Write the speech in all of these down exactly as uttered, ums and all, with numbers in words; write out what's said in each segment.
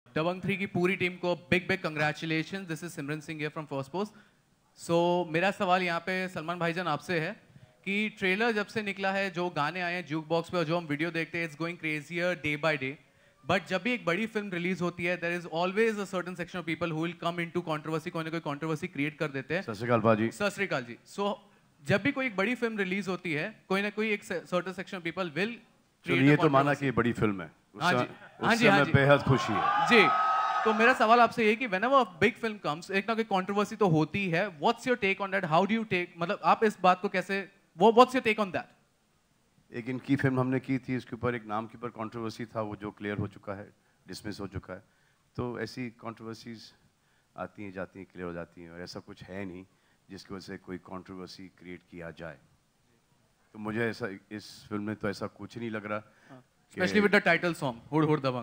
दबंग three की पूरी team को big big congratulation. This is Simran Singh here from Firstpost. So मेरा सवाल यहाँ पे सलमान भाईजान आपसे है कि ट्रेलर जब से निकला है, जो गाने आए हैं ज्यूक बॉक्स पे और जो हम वीडियो देखते हैं, it's going crazier day by day. But जब भी एक बड़ी फिल्म रिलीज होती है, there is always a certain section of people who will come into controversy, कोई ना कोई कंट्रोवर्सी क्रिएट कर देते हैं. सत श्री अकाल भाजी. सत श्री अकाल जी. सो जब भी कोई एक बड़ी फिल्म रिलीज होती है, कोई ना कोई एक certain section of people will create. ये तो माना कि ये बड़ी फिल्म है. हाँ जी, हाँ जी, हाँ जी. बेहद खुशी है जी. तो मेरा सवाल आपसे ये कि whenever a big film comes, एक ना कोई कंट्रोवर्सी तो होती है. What's your take on that? How do you take, मतलब आप इस बात को कैसे, वो what's your take on that? एक इनकी फिल्म हमने की थी, इसके ऊपर एक नाम के ऊपर कंट्रोवर्सी था, वो जो क्लियर हो चुका है, डिसमिस हो चुका है. तो ऐसी कंट्रोवर्सीज आती हैं जाती हैं, क्लियर हो जाती हैं, और ऐसा कुछ है नहीं जिसकी वजह से कोई कंट्रोवर्सी क्रिएट किया जाए. तो मुझे ऐसा इस फिल्म में तो ऐसा कुछ नहीं लग रहा. Especially with the title song, Hud Hud Dabangg.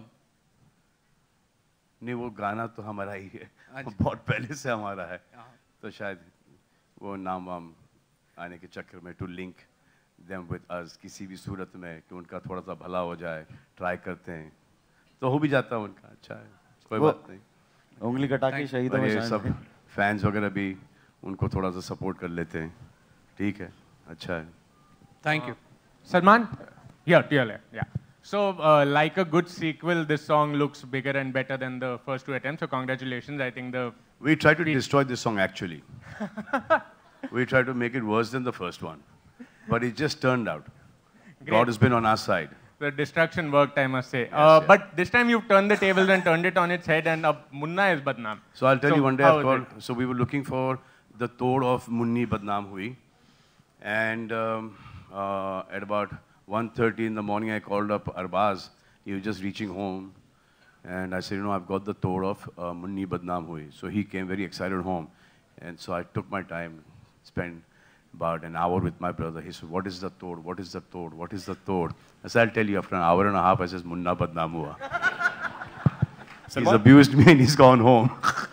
नहीं, वो गाना तो हमारा ही है, वो बहुत पहले से हमारा है. तो शायद वो नाम वाम आने के चक्कर में to link them with us किसी भी सूरत में कि उनका थोड़ा सा भला हो जाए, ट्राई करते हैं तो हो भी जाता है उनका. अच्छा है, कोई बात नहीं. उंगली कटा के शहीद हो ये सब फैंस वगैरह भी उनको थोड़ा सा सपोर्ट कर लेते हैं. ठीक है, अच्छा है. Thank you. Salman, yeah, yeah, yeah. So, uh, like a good sequel, this song looks bigger and better than the first two attempts. So, congratulations. I think the we tried to destroy this song actually. We tried to make it worse than the first one, but it just turned out. Great. God has been on our side. The destruction worked, I must say. Yes, uh, yeah. But this time you've turned the tables and turned it on its head, and uh, Munna is Badnaam. So I'll tell so you one day. I've called, so we were looking for the Tod of Munni Badnaam Hui, and um, uh, at about one thirty in the morning, I called up Arbaz. He was just reaching home, and I said, you know, I've got the Tod of uh, Munni Badnaam Hui. So he came very excited home, and so I took my time, spent about an hour with my brother. He said, what is the Tod? What is the Tod? What is the Tod? I said, I'll tell you. After an hour and a half, I said, Munna Badnaam Hua. He's abused me and he's gone home.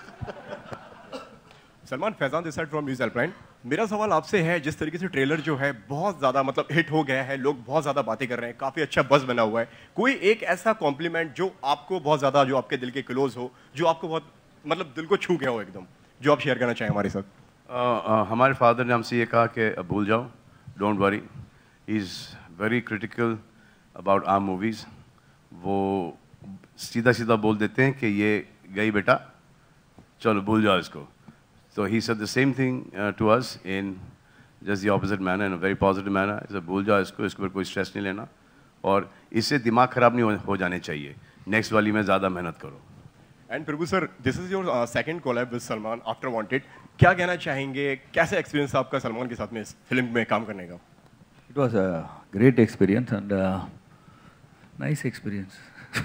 Salman, Faizan this side from news helpline. मेरा सवाल आपसे है, जिस तरीके से trailer जो है बहुत ज़्यादा मतलब हिट हो गया है, लोग बहुत ज़्यादा बातें कर रहे हैं, काफ़ी अच्छा बज़ बना हुआ है, कोई एक ऐसा कॉम्प्लीमेंट जो आपको बहुत ज़्यादा, जो आपके दिल के क्लोज हो, जो आपको बहुत मतलब दिल को छू गया हो एकदम, जो आप शेयर करना चाहें हमारे साथ? uh, uh, हमारे फादर ने हमसे ये कहा कि भूल जाओ, don't worry. He is very critical about our movies. वो सीधा सीधा बोल देते हैं कि ये गई बेटा, चलो भूल जाओ इसको. So he said the same thing uh, to us in just the opposite manner, in a very positive manner. He said, भूल जाओ इसको, इसके ऊपर कोई स्ट्रेस नहीं लेना, और इससे दिमाग खराब नहीं हो, हो जाने चाहिए. नेक्स्ट वाली में ज़्यादा मेहनत करो. And Prabhu sir, this is your second collab with Salman after Wanted. क्या कहना चाहेंगे, कैसा एक्सपीरियंस आपका सलमान के साथ में इस फिल्म में काम करने का? It was a great experience and uh, nice experience.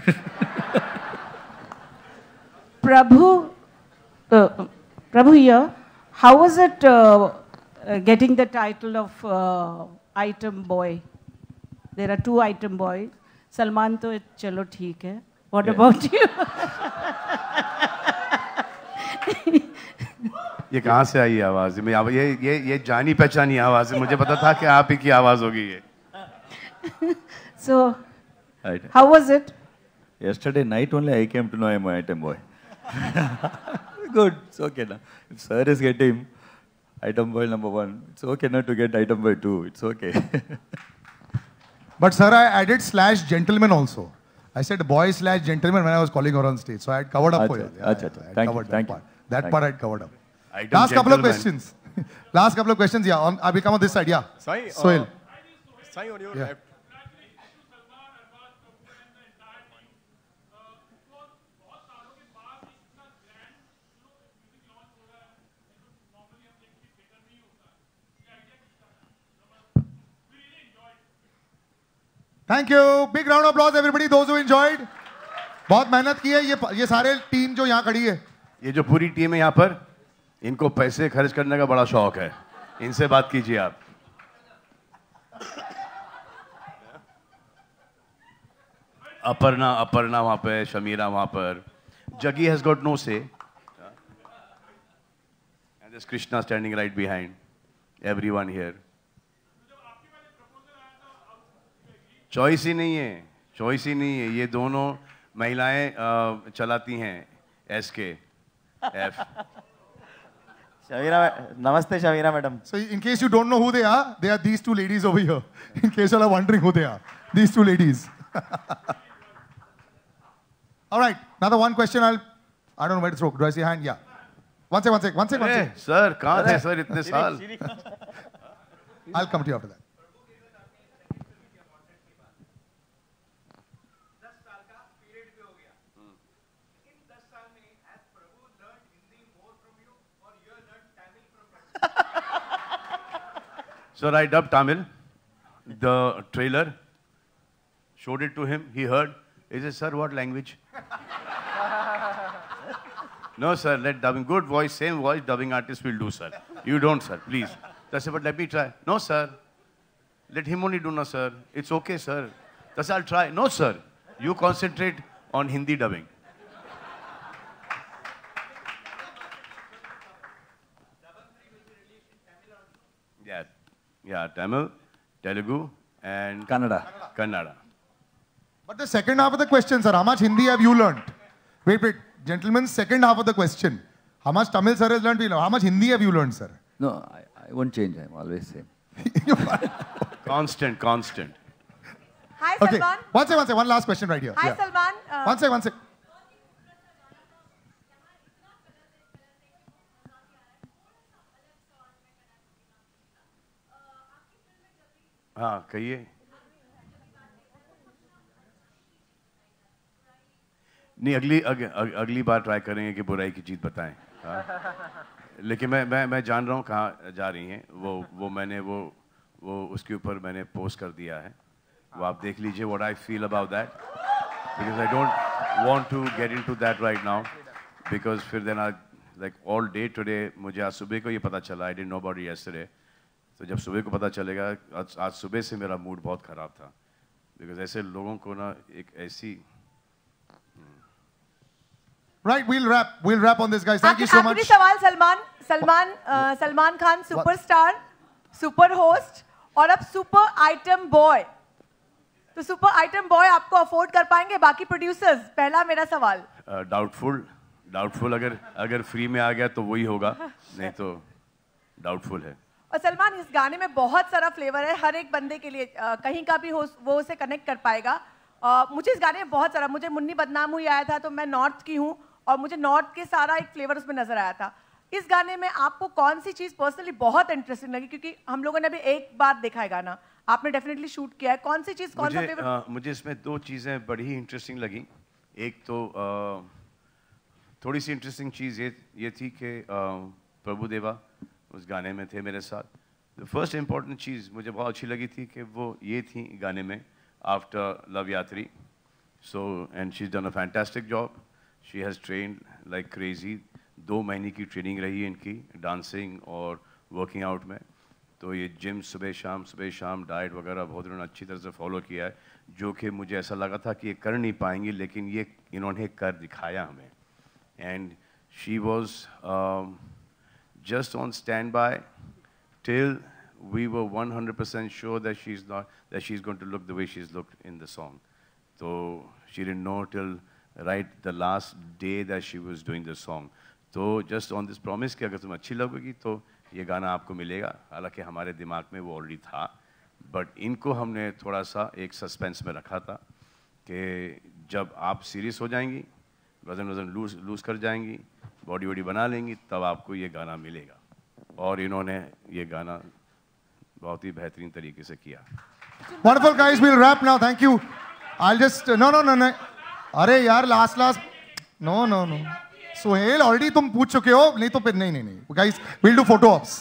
Prabhu, uh, Prabhu here, how was it uh, uh, getting the title of uh, item boy? There are two item boys. Salman to chalo theek hai. What yeah. about you? ये कहाँ से आई आवाज़? मैं ये ये ये जानी पहचानी आवाज़ है. मुझे पता था कि आप ही की आवाज़ होगी ये. So, how was it? Yesterday night only I came to know I'm an item boy. Good, it's okay now. If sir is getting item boy number one, it's okay now to get item boy two. It's okay. But sir, I added slash gentleman also. I said boy slash gentleman when I was calling her on stage. So I had covered up achha, for you. Yeah, achha, achha. Thank you. That Thank part. you. That thank part I had covered up. Item Last couple of questions. Last couple of questions. Yeah, on, I'll come on this side. Yeah. Sai, Sohail. Uh, Sai, on your yeah. left. Thank you. Big round of applause everybody. Those who enjoyed. बहुत मेहनत की है ये ये सारे team जो यहाँ खड़ी है. ये जो पूरी टीम है यहाँ पर, इनको पैसे खर्च करने का बड़ा शौक है. इनसे बात कीजिए आप. अपर्णा अपर्णा वहाँ पे, शमीरा वहाँ पर. Jaggi has got no say. And there's Krishna standing right behind. Everyone here. Choice ही नहीं है, चॉइस ही नहीं है. ये दोनों महिलाएं uh, चलाती हैं S K F. Shavira, namaste, Shavira madam. So in case you don't know who they are, they are these two ladies over here. In case you are wondering who they are, these two ladies. All right, now the one question I'll, I don't know where to throw. Do I see a hand? Yeah. One sec, one sec, one sec, one sec. Sir कहाँ थे sir इतने साल? I'll come to you after that. Sir, I dubbed Tamil. The trailer, showed it to him. He heard. He said, "Sir, what language?" No, sir. Let dubbing. Good voice, same voice. Dubbing artist will do, sir. You don't, sir. Please. I said, "But let me try." No, sir. Let him only do, no, sir. It's okay, sir. I said, "I'll try." No, sir. You concentrate on Hindi dubbing. Yeah. Yeah, Tamil, Telugu, and Kannada. Kannada. But the second half of the question, sir, how much Hindi have you learnt? Wait, wait, gentlemen, second half of the question. How much Tamil sir has learnt? How much Hindi have you learnt, sir? No, I, I won't change. I'm always same. Constant, constant. Hi, Okay, Salman. one second, one second, one last question right here. Hi, Yeah. Salman. Uh, One second, one second. हाँ कहिए. नहीं अगली अग, अग, अगली बार try करेंगे कि बुराई की चीज़ बताएं. हाँ? लेकिन मैं मैं मैं जान रहा हूँ कहाँ जा रही हैं. वो वो मैंने वो वो उसके ऊपर मैंने पोस्ट कर दिया है. वो आप देख लीजिए what I feel about that because I don't want to get into that right now because फिर then I like all day today मुझे आज सुबह को ये पता चला. I didn't know about it yesterday. तो जब सुबह को पता चलेगा आज आज सुबह से मेरा मूड बहुत ख़राब था बिकॉज ऐसे लोगों को ना एक ऐसी. Right, we'll wrap. We'll wrap on this, guys. Thank you so much. आखिरी सवाल Salman Salman uh, Salman Khan superstar, super host और अब सुपर आइटम बॉय. तो सुपर आइटम बॉय आपको अफोर्ड कर पाएंगे बाकी प्रोड्यूसर्स? पहला मेरा सवाल. डाउटफुल डाउटफुल अगर अगर फ्री में आ गया तो वही होगा, नहीं तो डाउटफुल है. और सलमान इस गाने में बहुत सारा फ्लेवर है. हर एक बंदे के लिए अ, कहीं का भी हो वो उसे कनेक्ट कर पाएगा. अ, मुझे इस गाने में बहुत सारा, मुझे मुन्नी बदनाम हुई आया था तो मैं नॉर्थ की हूँ और मुझे नॉर्थ के सारा एक फ्लेवर उसमें नजर आया था. इस गाने में आपको कौन सी चीज पर्सनली बहुत इंटरेस्टिंग लगी? क्योंकि हम लोगों ने अभी एक बार देखा है गाना, आपने डेफिनेटली शूट किया है. कौन सी चीज, कौन सा मुझे फ्लेवर? आ, मुझे इसमें दो चीज़ें बड़ी ही इंटरेस्टिंग लगी. एक तो आ, थोड़ी सी इंटरेस्टिंग चीज़ ये ये थी कि प्रभु देवा उस गाने में थे मेरे साथ. द फर्स्ट इम्पॉर्टेंट चीज़ मुझे बहुत अच्छी लगी थी कि वो ये थी गाने में after Loveyatri. So and she is done a fantastic job. She has trained like crazy. दो महीने की ट्रेनिंग रही है इनकी डांसिंग और वर्किंग आउट में. तो ये जिम सुबह शाम सुबह शाम डाइट वगैरह बहुत इन्होंने अच्छी तरह से फॉलो किया है, जो कि मुझे ऐसा लगा था कि ये कर नहीं पाएंगी, लेकिन ये इन्होंने कर दिखाया हमें. And she was just on standby till we were one hundred percent sure that she's not that she's going to look the way she's looked in the song. So she didn't know till right the last day that she was doing the song. So just on this promise कि अगर तुम अच्छी लगेगी तो ये गाना आपको मिलेगा. हालांकि हमारे दिमाग में वो ऑलरेडी था, बट इनको हमने थोड़ा सा एक सस्पेंस में रखा था कि जब आप सीरियस हो जाएंगी, वजन वजन लूज लूज कर जाएंगी, बॉडी वॉडी बना लेंगी, तब आपको ये गाना मिलेगा. और इन्होंने ये गाना बहुत ही बेहतरीन तरीके से किया. Wonderful, guys. We'll wrap now. Thank you. I'll just no no no no. अरे यार last last no no no. Sohail already तुम पूछ चुके हो, नहीं तो फिर नहीं नहीं नहीं. Guys, we'll do photo ops.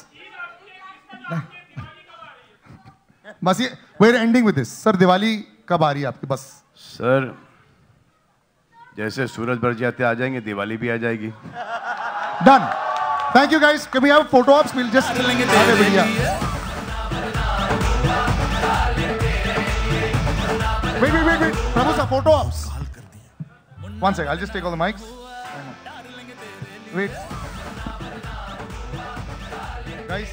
बस ये we're ending with this. Sir Diwali कब आ रही है आपकी? बस सर जैसे सूरज बढ़ जाते आ जाएंगे, दिवाली भी आ जाएगी. Done. Thank you, guys. Can we have photo ops? We'll just have a video. Wait, wait, wait, wait. Prabhu sir, photo ops. One sec. I'll just take all the mics. Wait. Guys.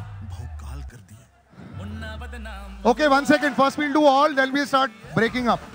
Okay, one second. First we'll do all, then we'll start breaking up.